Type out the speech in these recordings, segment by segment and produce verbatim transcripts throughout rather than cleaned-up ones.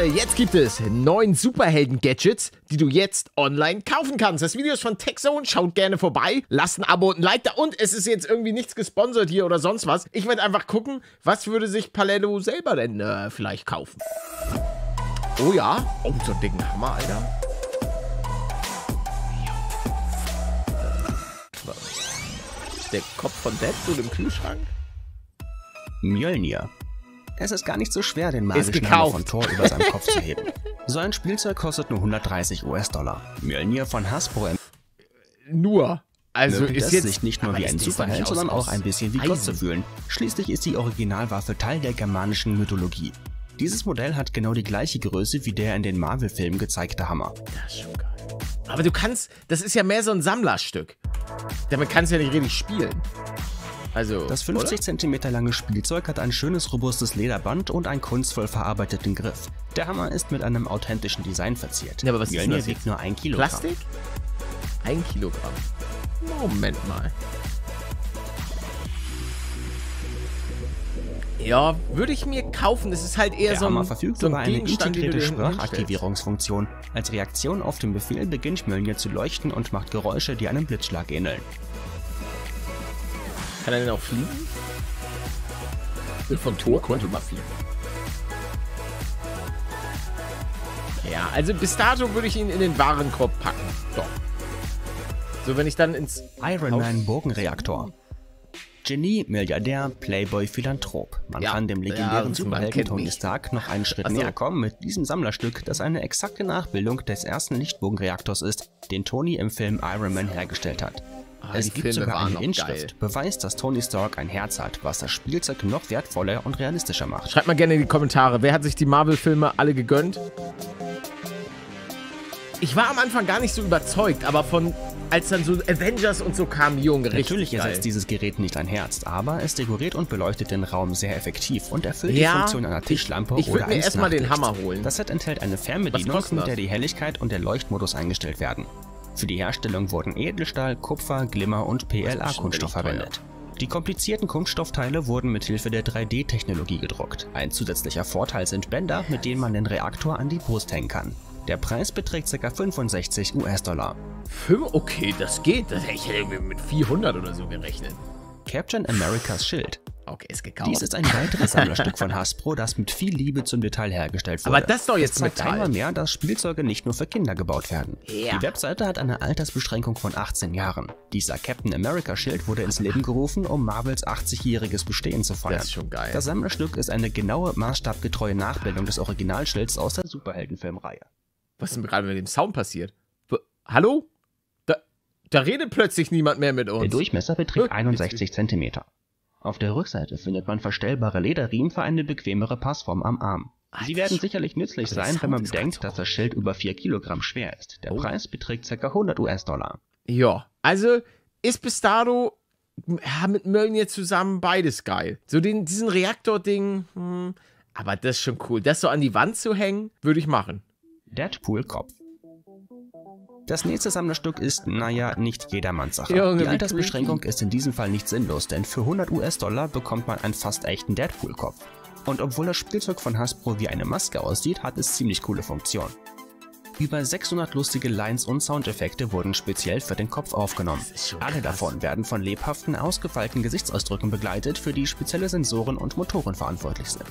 Leute, jetzt gibt es neun Superhelden-Gadgets, die du jetzt online kaufen kannst. Das Video ist von TechZone, schaut gerne vorbei, lasst ein Abo und ein Like da und es ist jetzt irgendwie nichts gesponsert hier oder sonst was. Ich werde einfach gucken, was würde sich Paletto selber denn äh, vielleicht kaufen. Oh ja, oh, so einen dicken Hammer, Alter. Der Kopf von Deadpool im Kühlschrank? Mjölnir. Es ist gar nicht so schwer, den magischen Hammer von Thor über seinem Kopf zu heben. So ein Spielzeug kostet nur hundertdreißig US-Dollar. Mjölnir von Hasbro nur. Also ist es jetzt sich nicht nur wie ein Superheld, sondern auch ein bisschen wie Gott zu fühlen. Schließlich ist die Originalwaffe Teil der germanischen Mythologie. Dieses Modell hat genau die gleiche Größe wie der in den Marvel-Filmen gezeigte Hammer. Das ist schon geil. Aber du kannst, das ist ja mehr so ein Sammlerstück. Damit kannst du ja nicht richtig spielen. Also, das fünfzig Zentimeter lange Spielzeug hat ein schönes, robustes Lederband und einen kunstvoll verarbeiteten Griff. Der Hammer ist mit einem authentischen Design verziert. Ja, aber was Mjölnir ist das wiegt nur ein Kilogramm. Plastik? Ein Kilogramm. Moment mal. Ja, würde ich mir kaufen. Das ist halt eher Der so ein Hammer verfügt so ein über eine Gegenstand, integrierte den du dir Sprachaktivierungsfunktion. Als Reaktion auf den Befehl beginnt Mjölnir zu leuchten und macht Geräusche, die einem Blitzschlag ähneln. Kann er denn auch fliegen? Von Thor konnte mal fliegen. Ja, also bis dato würde ich ihn in den Warenkorb packen. Doch. So, wenn ich dann ins Iron Man Bogenreaktor. Genie, Milliardär, Playboy, Philanthrop. Man ja, kann dem legendären ja, Superhelden Tony Stark noch einen Schritt Achso. näher kommen mit diesem Sammlerstück, das eine exakte Nachbildung des ersten Lichtbogenreaktors ist, den Tony im Film Iron Man hergestellt hat. Ah, es die gibt Filme sogar waren eine noch Inschrift, geil. Beweis, dass Tony Stark ein Herz hat, was das Spielzeug noch wertvoller und realistischer macht. Schreibt mal gerne in die Kommentare, wer hat sich die Marvel-Filme alle gegönnt? Ich war am Anfang gar nicht so überzeugt, aber von, als dann so Avengers und so kamen, Junge, richtig Natürlich geil. ersetzt dieses Gerät nicht ein Herz, aber es dekoriert und beleuchtet den Raum sehr effektiv und erfüllt Ja, die Funktion einer Tischlampe ich, ich oder würd mir eines erstmal den Nachtlichts. Hammer holen. Das Set enthält eine Fernbedienung, kostet mit das? der die Helligkeit und der Leuchtmodus eingestellt werden. Für die Herstellung wurden Edelstahl, Kupfer, Glimmer und P L A-Kunststoff verwendet. Die komplizierten Kunststoffteile wurden mit Hilfe der drei D-Technologie gedruckt. Ein zusätzlicher Vorteil sind Bänder, mit denen man den Reaktor an die Brust hängen kann. Der Preis beträgt ca. fünfundsechzig US-Dollar. Okay, das geht. Ich hätte irgendwie mit vierhundert oder so gerechnet. Captain Americas Schild. Okay, ist gekauft. Dies ist ein weiteres Sammlerstück von Hasbro, das mit viel Liebe zum Detail hergestellt wurde. Aber das ist doch jetzt es zeigt Metall. einmal mehr, dass Spielzeuge nicht nur für Kinder gebaut werden. Ja. Die Webseite hat eine Altersbeschränkung von achtzehn Jahren. Dieser Captain America Schild wurde ins Leben gerufen, um Marvels achtzigjähriges Bestehen zu feiern. Das ist schon geil. Das Sammlerstück ist eine genaue, maßstabgetreue Nachbildung des Originalschilds aus der Superheldenfilmreihe. Was ist denn gerade mit dem Sound passiert? W Hallo? Da, da redet plötzlich niemand mehr mit uns. Der Durchmesser beträgt Äh, einundsechzig Zentimeter. Auf der Rückseite findet man verstellbare Lederriemen für eine bequemere Passform am Arm. Sie werden sicherlich nützlich aber der sein, wenn man Sound ist bedenkt, ganz dass das Schild über vier Kilogramm schwer ist. Der Oh. Preis beträgt ca. hundert US-Dollar. Ja, also ist bis dato ja, mit Mjölnir zusammen beides geil. So den, diesen Reaktor-Ding, hm, aber das ist schon cool. Das so an die Wand zu hängen, würde ich machen. Deadpool-Kopf. Das nächste Sammlerstück ist, naja, nicht jedermanns Sache. Junge, Die wie Altersbeschränkung ist in diesem Fall nicht sinnlos, denn für hundert US-Dollar bekommt man einen fast echten Deadpool-Kopf. Und obwohl das Spielzeug von Hasbro wie eine Maske aussieht, hat es ziemlich coole Funktion. Über sechshundert lustige Lines und Soundeffekte wurden speziell für den Kopf aufgenommen. Alle davon werden von lebhaften, ausgefeilten Gesichtsausdrücken begleitet, für die spezielle Sensoren und Motoren verantwortlich sind.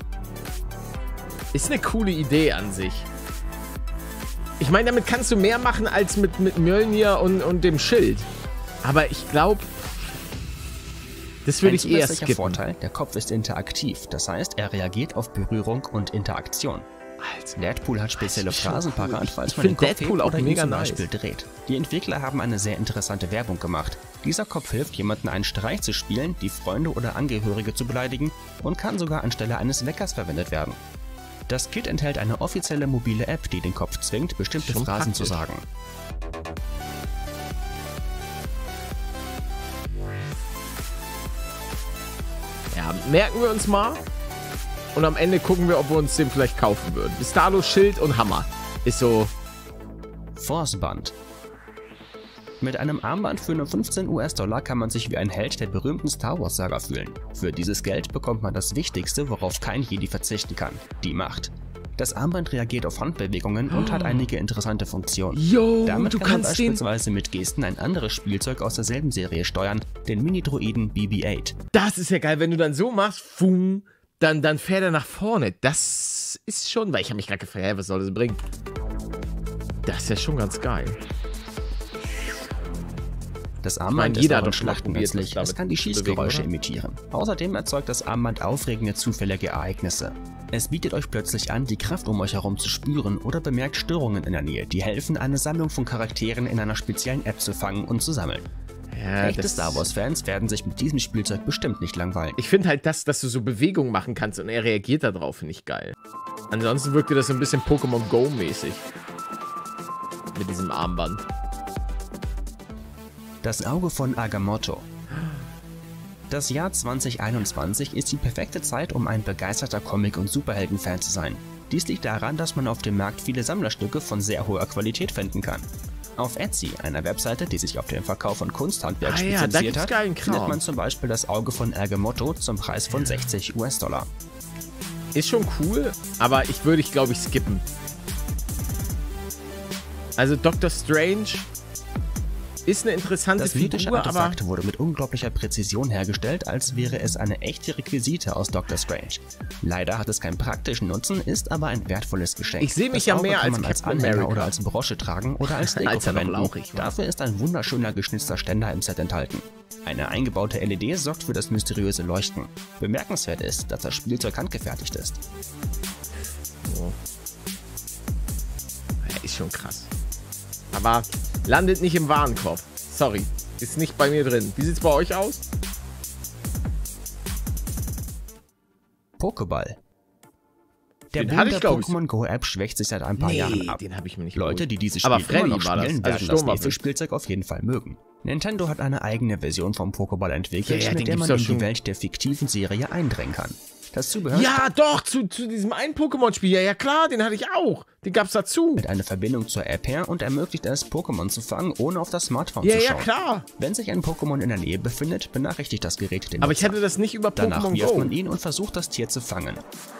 Ist eine coole Idee an sich. Ich meine, damit kannst du mehr machen als mit, mit Mjölnir und, und dem Schild. Aber ich glaube, das würde Ein ich eher zusätzlicher skippen. Vorteil, der Kopf ist interaktiv, das heißt, er reagiert auf Berührung und Interaktion. Alter. Deadpool hat spezielle schon Phrasen cool. parat, falls Ich man den find Kopf Deadpool hebt auch oder ihn mega zum nice. Beispiel dreht. Die Entwickler haben eine sehr interessante Werbung gemacht. Dieser Kopf hilft jemandem einen Streich zu spielen, die Freunde oder Angehörige zu beleidigen und kann sogar anstelle eines Weckers verwendet werden. Das Kit enthält eine offizielle mobile App, die den Kopf zwingt, bestimmte Schon Phrasen zu praktisch. sagen. Ja, merken wir uns mal. Und am Ende gucken wir, ob wir uns den vielleicht kaufen würden. Bis dato Schild und Hammer. Ist so. Force-Band. Mit einem Armband für nur fünfzehn US-Dollar kann man sich wie ein Held der berühmten Star Wars-Saga fühlen. Für dieses Geld bekommt man das Wichtigste, worauf kein Jedi verzichten kann: die Macht. Das Armband reagiert auf Handbewegungen und hat einige interessante Funktionen. Yo, Damit du kann man kannst den... beispielsweise mit Gesten ein anderes Spielzeug aus derselben Serie steuern, den Mini-Droiden B B acht. Das ist ja geil, wenn du dann so machst, fum, dann, dann fährt er nach vorne. Das ist schon, weil ich habe mich gerade gefragt, hä, was soll das bringen? Das ist ja schon ganz geil. Das Armband ich meine, jeder ist hat auch in doch schon mal Schlachten probiert, nützlich. was Es kann die damit zu Schießgeräusche bewegen, imitieren. Außerdem erzeugt das Armband aufregende, zufällige Ereignisse. Es bietet euch plötzlich an, die Kraft um euch herum zu spüren oder bemerkt Störungen in der Nähe, die helfen, eine Sammlung von Charakteren in einer speziellen App zu fangen und zu sammeln. Ja, Echte das- Star Wars-Fans werden sich mit diesem Spielzeug bestimmt nicht langweilen. Ich finde halt das, dass du so Bewegungen machen kannst und er reagiert darauf, finde ich geil. Ansonsten wirkte das so ein bisschen Pokémon Go mäßig. Mit diesem Armband. Das Auge von Agamotto. Das Jahr zwanzig einundzwanzig ist die perfekte Zeit, um ein begeisterter Comic- und Superhelden-Fan zu sein. Dies liegt daran, dass man auf dem Markt viele Sammlerstücke von sehr hoher Qualität finden kann. Auf Etsy, einer Webseite, die sich auf den Verkauf von Kunsthandwerk Ah ja, da spezialisiert gibt's hat, geilen Kram. findet man zum Beispiel das Auge von Agamotto zum Preis von sechzig US-Dollar. Ist schon cool, aber ich würde ich glaube ich skippen. Also Doctor Strange ist eine interessante Das mythische Figur, aber Artefakt wurde mit unglaublicher Präzision hergestellt, als wäre es eine echte Requisite aus Doctor Strange. Leider hat es keinen praktischen Nutzen, ist aber ein wertvolles Geschenk. Ich sehe mich Das ja Auge mehr kann als man als Captain Anhänger America. oder als Brosche tragen oder als Deko Als er noch verwenden. lauchig war. Dafür ist ein wunderschöner geschnitzter Ständer im Set enthalten. Eine eingebaute L E D sorgt für das mysteriöse Leuchten. Bemerkenswert ist, dass das Spielzeug handgefertigt ist. oh. Ja, ist schon krass. Aber landet nicht im Warenkorb. Sorry, ist nicht bei mir drin. Wie sieht's bei euch aus? Pokéball. Der Den Boom hatte der ich, glaub ich. Pokémon Go App schwächt sich seit ein paar Jahren ab. den habe ich mir nicht Leute, geholt. die dieses Spiel Aber Freddy immer noch war das, spielen, also werden das Sturmwaffe. nächste Spielzeug auf jeden Fall mögen. Nintendo hat eine eigene Version vom Pokéball entwickelt, Ja, ja, den mit der gibt's man doch in schon. die Welt der fiktiven Serie eindringen kann. Das Zubehör Ja, doch, zu, zu diesem einen Pokémon-Spiel. Ja, ja, klar, den hatte ich auch. Den gab's dazu. mit einer Verbindung zur App her und ermöglicht es, Pokémon zu fangen, ohne auf das Smartphone Ja, zu ja, schauen. klar. Wenn sich ein Pokémon in der Nähe befindet, benachrichtigt das Gerät den Aber ich Nutzer. hatte das nicht über Danach Pokémon wirft Go, man ihn und versucht, das Tier zu fangen.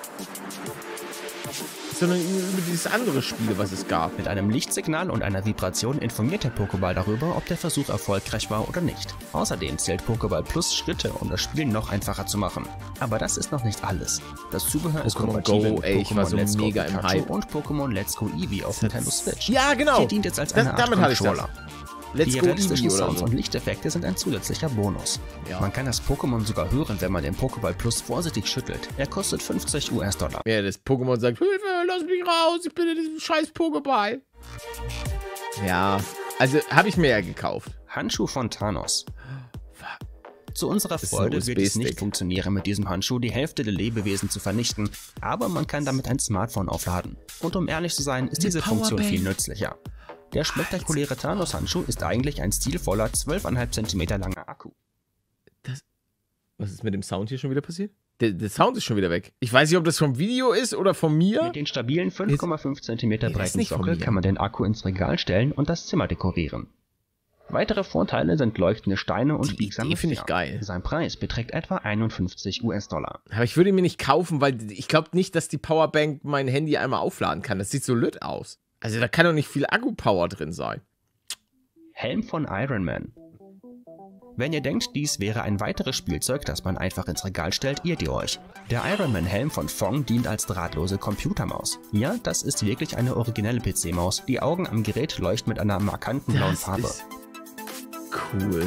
sondern über dieses andere Spiel, was es gab. Mit einem Lichtsignal und einer Vibration informiert der Pokéball darüber, ob der Versuch erfolgreich war oder nicht. Außerdem zählt Pokéball Plus Schritte, um das Spiel noch einfacher zu machen. Aber das ist noch nicht alles. Das Zubehör ist Pokémon kompatibel Go, mit ey, ich war Pokémon so Let's Go mega im Pikachu Hype. und Pokémon Let's Go Eevee auf Nintendo Switch. Ja, genau. Die dient jetzt als Das- eine Art damit hatte ich das. Controller. Let's Die Go realistischen Eevee oder Sounds so. und Lichteffekte sind ein zusätzlicher Bonus. Ja. Man kann das Pokémon sogar hören, wenn man den Pokéball Plus vorsichtig schüttelt. Er kostet fünfzig US-Dollar. Ja, das Pokémon sagt, Hilfe, lass mich raus, ich bin in diesem scheiß Pokéball. Ja, also habe ich mir ja gekauft. Handschuh von Thanos. Zu unserer ist ein Freude U S wird es B-Stick. nicht funktionieren, mit diesem Handschuh die Hälfte der Lebewesen zu vernichten, aber man kann damit ein Smartphone aufladen. Und um ehrlich zu sein, ist diese Funktion Powerbank. viel nützlicher. Der spektakuläre Thanos-Handschuh ist eigentlich ein stilvoller zwölf Komma fünf Zentimeter langer Akku. Was ist mit dem Sound hier schon wieder passiert? Der, der Sound ist schon wieder weg. Ich weiß nicht, ob das vom Video ist oder von mir. Mit den stabilen fünf Komma fünf Zentimeter Nee, das ist breiten nicht von Sockel mir. kann man den Akku ins Regal stellen und das Zimmer dekorieren. Weitere Vorteile sind leuchtende Steine und Die biegsame Idee finde ich Finger. geil. Sein Preis beträgt etwa einundfünfzig US-Dollar. Aber ich würde ihn mir nicht kaufen, weil ich glaube nicht, dass die Powerbank mein Handy einmal aufladen kann. Das sieht so lütt aus. Also da kann doch nicht viel Akku-Power drin sein. Helm von Iron Man. Wenn ihr denkt, dies wäre ein weiteres Spielzeug, das man einfach ins Regal stellt, irrt ihr euch. Der Iron Man Helm von Fong dient als drahtlose Computermaus. Ja, das ist wirklich eine originelle P C-Maus. Die Augen am Gerät leuchten mit einer markanten blauen Das Farbe. ist cool.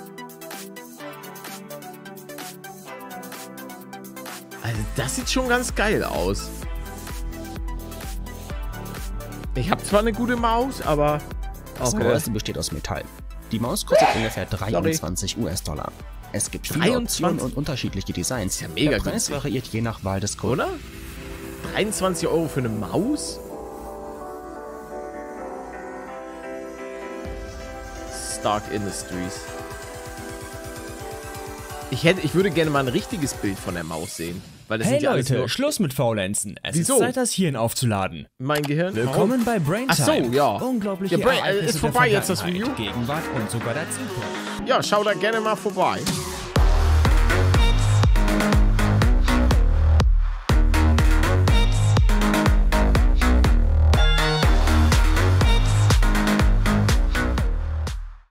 Also das sieht schon ganz geil aus. Ich habe zwar eine gute Maus, aber... Das Okay. Gehäuse besteht aus Metall. Die Maus kostet ungefähr dreiundzwanzig US-Dollar. Es gibt viele dreiundzwanzig? Optionen und unterschiedliche Designs. Ist ja mega Der Preis günstig. variiert je nach Wahl des Kunden. Oder? dreiundzwanzig Euro für eine Maus? Stark Industries. Ich, hätte, ich würde gerne mal ein richtiges Bild von der Maus sehen. Weil das Hey sind ja alles Leute, nur Schluss mit Faulenzen. Es Wieso? ist Zeit, das Hirn aufzuladen. mein Gehirn. Willkommen bei Brain Ach so, Time. ja. Unglaubliche Ja, Brain- äh, Ereignisse ist der vorbei jetzt das Vergangenheit, Video? Gegenwart und sogar der Zukunft. Ja, schau da gerne mal vorbei.